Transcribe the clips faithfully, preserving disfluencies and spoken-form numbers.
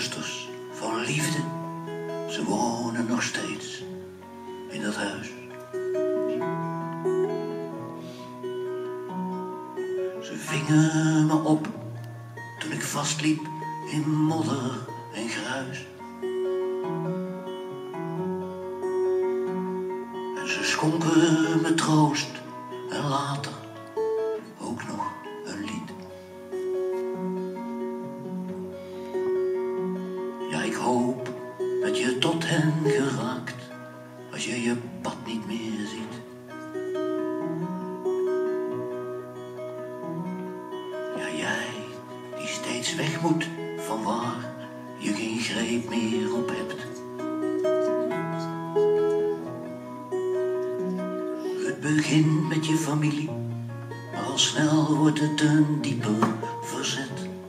zusters van liefde, ze wonen nog steeds in dat huis. Ze vingen me op toen ik vastliep in modder en gruis. En ze schonken me troost en later ook nog een lied. Ja, ik hoop dat je tot hen geraakt als je je pad niet meer ziet. Ja, jij die steeds weg moet van waar je geen greep meer op hebt. Het begint met je familie, maar al snel wordt het een dieper verzet.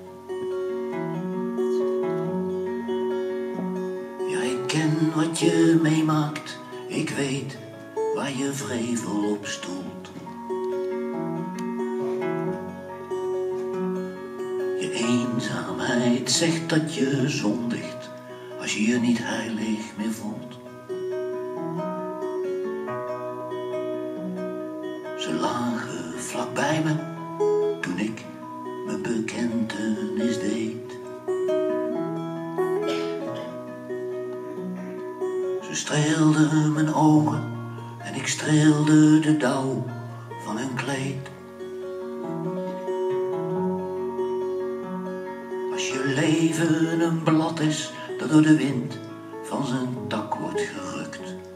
Ja, ik ken wat je meemaakt, ik weet waar je vrevel op stoelt. Je eenzaamheid zegt dat je zondigt als je je niet heilig meer voelt. Ze lagen vlak bij me toen ik mijn bekentenis deed. Ze streelden mijn ogen en ik streelde de dauw van hun kleed. Als je leven een blad is dat door de wind van zijn tak wordt gerukt,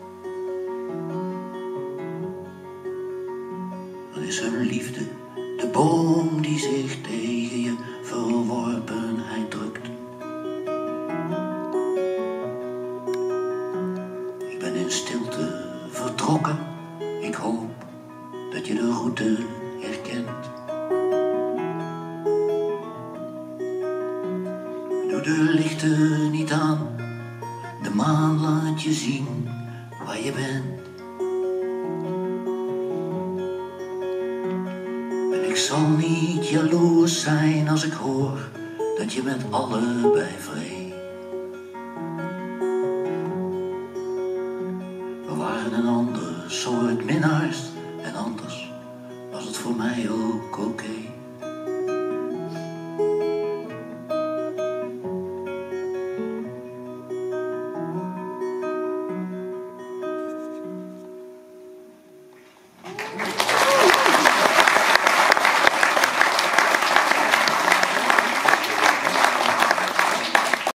dan is hun liefde de boom die zich tegen je verworpenheid drukt. Ik ben in stilte vertrokken, ik hoop dat je de route herkent. Doe de lichten niet aan, de maan laat je zien waar je bent. En ik zal niet jaloers zijn als ik hoor dat je met allebei vree. We waren een ander soort minnaars en anders was het voor mij ook oké. Okay.